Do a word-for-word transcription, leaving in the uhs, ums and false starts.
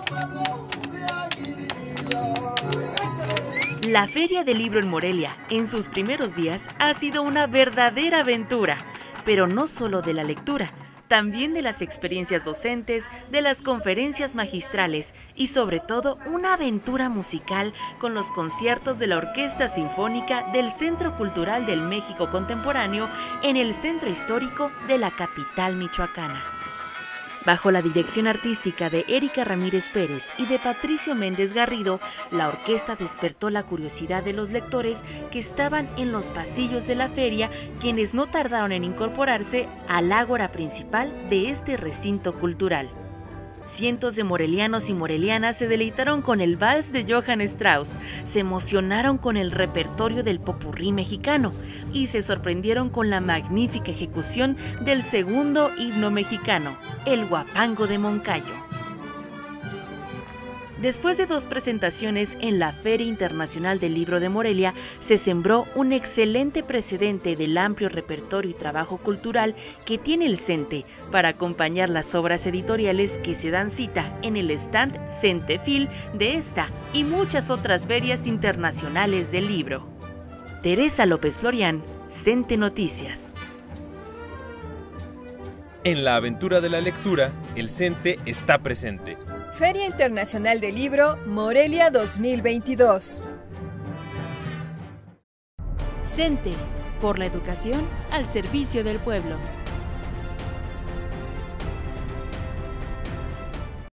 La Feria del Libro en Morelia, en sus primeros días, ha sido una verdadera aventura, pero no solo de la lectura, también de las experiencias docentes, de las conferencias magistrales y sobre todo una aventura musical con los conciertos de la Orquesta Sinfónica del Centro Cultural del México Contemporáneo en el centro histórico de la capital michoacana. Bajo la dirección artística de Erika Ramírez Pérez y de Patricio Méndez Garrido, la orquesta despertó la curiosidad de los lectores que estaban en los pasillos de la feria, quienes no tardaron en incorporarse al ágora principal de este recinto cultural. Cientos de morelianos y morelianas se deleitaron con el vals de Johann Strauss, se emocionaron con el repertorio del popurrí mexicano y se sorprendieron con la magnífica ejecución del segundo himno mexicano, el Huapango de Moncayo. Después de dos presentaciones en la Feria Internacional del Libro de Morelia, se sembró un excelente precedente del amplio repertorio y trabajo cultural que tiene el CENTE para acompañar las obras editoriales que se dan cita en el stand Centefil de esta y muchas otras ferias internacionales del libro. Teresa López Florián, CENTE Noticias. En la aventura de la lectura, el CENTE está presente. Feria Internacional del Libro, Morelia dos mil veintidós. CENTE, por la educación al servicio del pueblo.